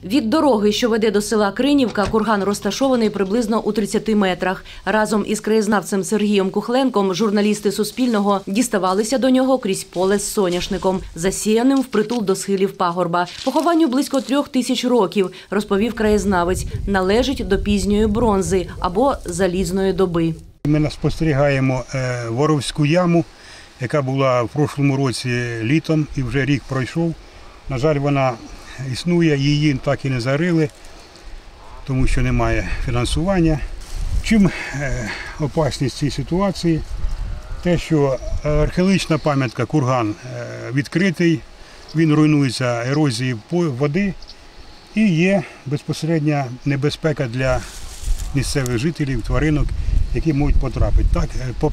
Від дороги, що веде до села Кринівка, курган розташований приблизно у 30 метрах. Разом із краєзнавцем Сергієм Кухленком журналісти Суспільного діставалися до нього крізь поле з соняшником, засіяним впритул до схилів пагорба. Похованню близько 3000 років, розповів краєзнавець, належить до пізньої бронзи або залізної доби. Ми спостерігаємо Воровську яму, яка була в прошлому році літом і вже рік пройшов. На жаль, вона існує, її так і не зарили, тому що немає фінансування. Чим опасність цієї ситуації? Те, що археологічна пам'ятка курган відкритий, він руйнується ерозією води і є безпосередня небезпека для місцевих жителів, тваринок, які можуть потрапити. Так,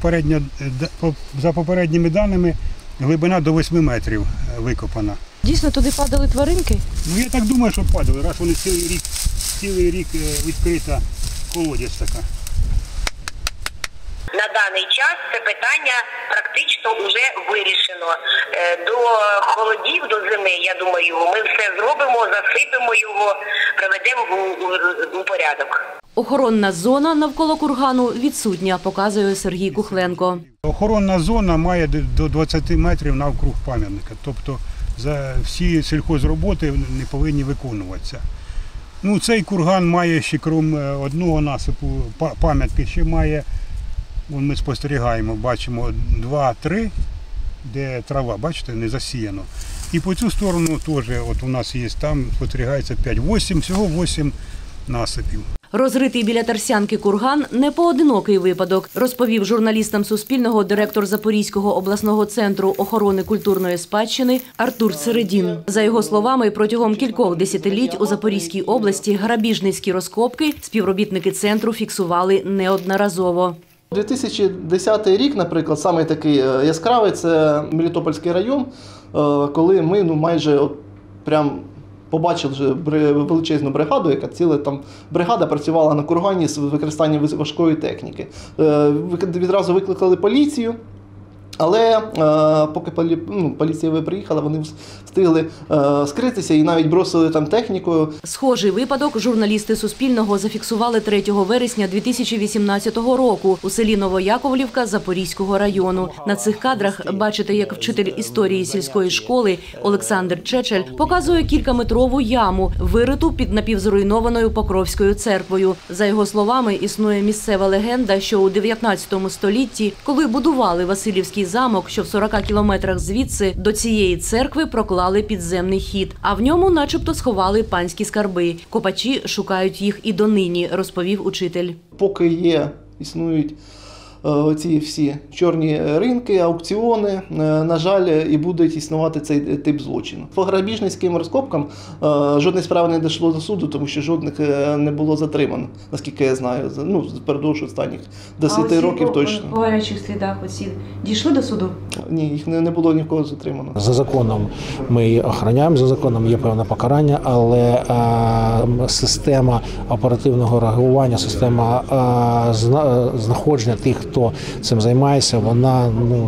за попередніми даними, глибина до 8 метрів викопана. Дійсно, туди падали тваринки? Ну, я так думаю, що падали, раз вони цілий рік відкрита колодязь така. На даний час це питання практично вже вирішено. До холодів, до зими, я думаю, ми все зробимо, засипемо його, приведемо у порядок. Охоронна зона навколо кургану відсутня, показує Сергій Кухленко. Охоронна зона має до 20 метрів навкруг пам'ятника, тобто всі сільхозроботи не повинні виконуватися. Ну, цей курган має ще, крім одного насипу пам'ятки, ще має, ми спостерігаємо, бачимо 2-3, де трава, бачите, не засіяно. І по цю сторону теж, от у нас є, там спостерігається 5-8, всього 8 насипів. Розритий біля Тарсянки курган – не поодинокий випадок, розповів журналістам Суспільного директор Запорізького обласного центру охорони культурної спадщини Артур Середін. За його словами, протягом кількох десятиліть у Запорізькій області грабіжницькі розкопки співробітники центру фіксували неодноразово. 2010 рік, наприклад, самий такий яскравий – це Мелітопольський район, коли ми майже прям побачили вже величезну бригаду, яка ціла там бригада працювала на кургані з використанням важкої техніки. Відразу викликали поліцію, але поки поліція приїхала, вони встигли скритися і навіть бросили там технікою. Схожий випадок журналісти Суспільного зафіксували 3 вересня 2018 року у селі Новояковлівка Запорізького району. На цих кадрах бачите, як вчитель історії сільської школи Олександр Чечель показує кількаметрову яму, вириту під напівзруйнованою Покровською церквою. За його словами, існує місцева легенда, що у 19 столітті, коли будували Василівський замок, що в 40 кілометрах звідси, до цієї церкви проклали підземний хід, а в ньому начебто сховали панські скарби. Копачі шукають їх і донині, розповів учитель. Поки існують ці всі чорні ринки, аукціони, на жаль, і буде існувати цей тип злочину. По грабіжницьким розкопкам жодної справи не дійшло до суду, тому що жодних не було затримано, наскільки я знаю, впродовж останніх 10 років точно. По гарячих слідах оці дійшли до суду? Ні, їх не було ні в кого затримано. За законом ми її охороняємо, за законом є певне покарання, але система оперативного реагування, система знаходження тих, хто цим займається, вона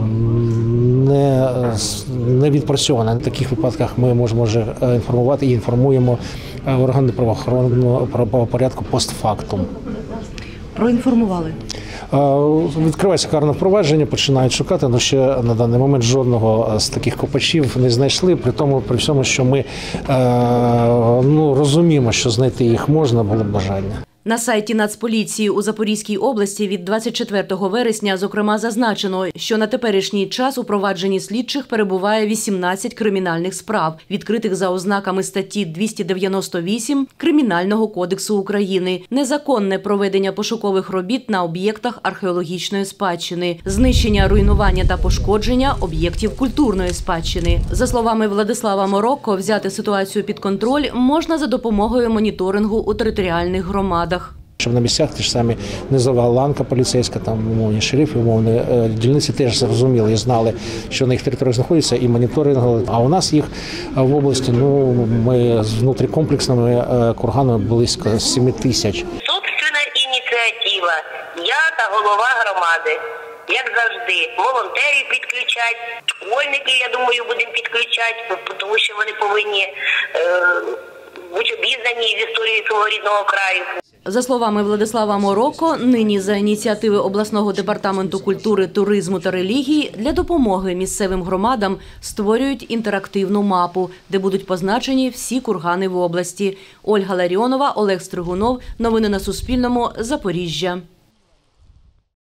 не відпрацьована. В таких випадках ми можемо вже інформувати і інформуємо органи правоохоронного правопорядку постфактум. Проінформували? Відкривається карне провадження, починають шукати, але ще на даний момент жодного з таких копачів не знайшли, при всьому, що ми розуміємо, що знайти їх можна, було б бажання. На сайті Нацполіції у Запорізькій області від 24 вересня, зокрема, зазначено, що на теперішній час у провадженні слідчих перебуває 18 кримінальних справ, відкритих за ознаками статті 298 Кримінального кодексу України, незаконне проведення пошукових робіт на об'єктах археологічної спадщини, знищення, руйнування та пошкодження об'єктів культурної спадщини. За словами Владислава Морокко, взяти ситуацію під контроль можна за допомогою моніторингу у територіальних громадах. Щоб на місцях ті ж самі низова ланка поліцейська, там умовні шерифи, умовні дільниці теж зрозуміли і знали, що на їх територіях знаходяться, і моніторингували. А у нас їх в області, ми з внутрікомплексними курганами близько 7 тисяч. Собственна ініціатива. Я та голова громади. Як завжди, волонтерів підключать, школьників, я думаю, будемо підключати, тому що вони повинні бути обізнані з історією свого рідного краю. За словами Владислава Мороко, нині за ініціативи обласного департаменту культури, туризму та релігії для допомоги місцевим громадам створюють інтерактивну мапу, де будуть позначені всі кургани в області. Ольга Ларіонова, Олег Стригунов. Новини на Суспільному. Запоріжжя.